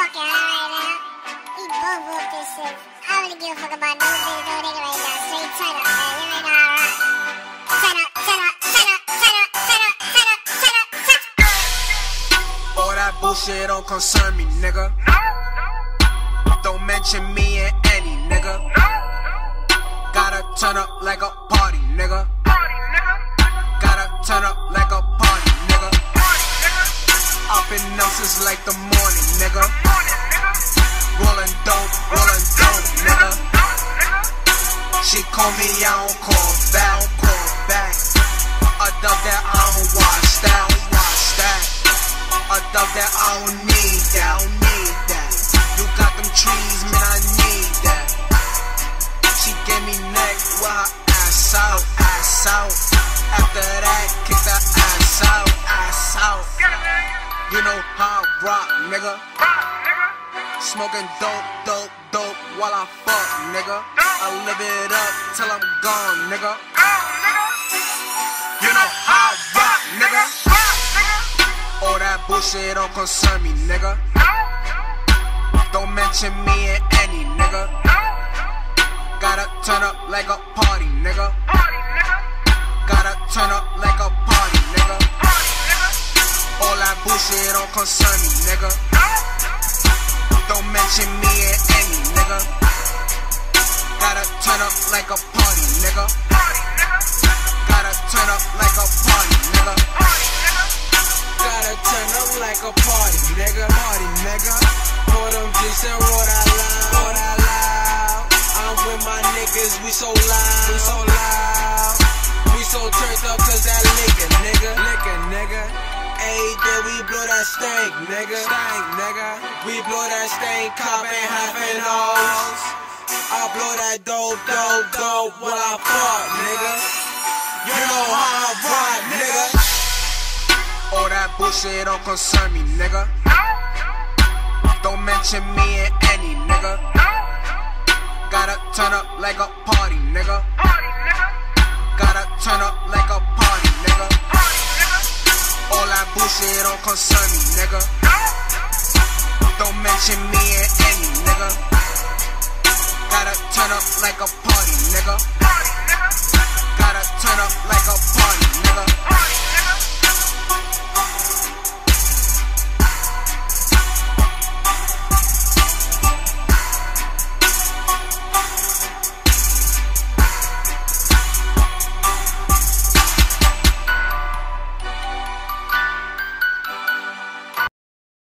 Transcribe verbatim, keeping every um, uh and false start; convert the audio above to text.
fucking high right now. We both whoop this shit. I don't really give a fuck about no bitch, no nigga right now. Straight turn up, man. You ain't know how to rock. Turn up, turn up, turn up, turn up, turn up, turn up, turn up, turn up. All that bullshit don't concern me, nigga. Don't mention me in any, nigga. Gotta turn up like a party, nigga. Gotta turn up like a party, nigga. I've been up since like the morning, nigga. Rollin' dope, rollin' dope, nigga. She call me, I don't call back, don't call back. A dub that I don't watch that, don't watch that. A dub that I don't need that, I don't need that. You got them trees, man, I need that. She gave me neck with her ass out, ass out. After that, kick that ass out, ass out. You know how I rock, nigga. Smoking dope, dope, dope while I fuck, nigga. I live it up till I'm gone, nigga. You know how I rock, nigga. All that bullshit don't concern me, nigga. Don't mention me in any, nigga. Gotta turn up like a party, nigga. Gotta turn up like a party, nigga. All that bullshit don't concern me, nigga. Don't mention me in any, nigga. Gotta turn up like a party, nigga. Gotta turn up like a party, nigga. Gotta turn up like a party, nigga. Party, nigga. Pour them drinks and roll that loud, roll that loud. I'm with my niggas, we so loud, we so loud. We so turned up cause that liquor, nigga. Liquor, nigga. Ayy, then we blow that stank, nigga. Stank, nigga. We blow that stank, cop and half and hoes. I blow that dope, dope, dope while I fuck, nigga. You know how I rock, nigga. All that bullshit don't concern me, nigga. Don't mention me in any, nigga. Gotta turn up like a party, nigga. Gotta turn up like a party, nigga. All that bullshit don't concern me, nigga. Don't mention me in any, nigga. Gotta turn up like a party, nigga. Gotta turn up like a party.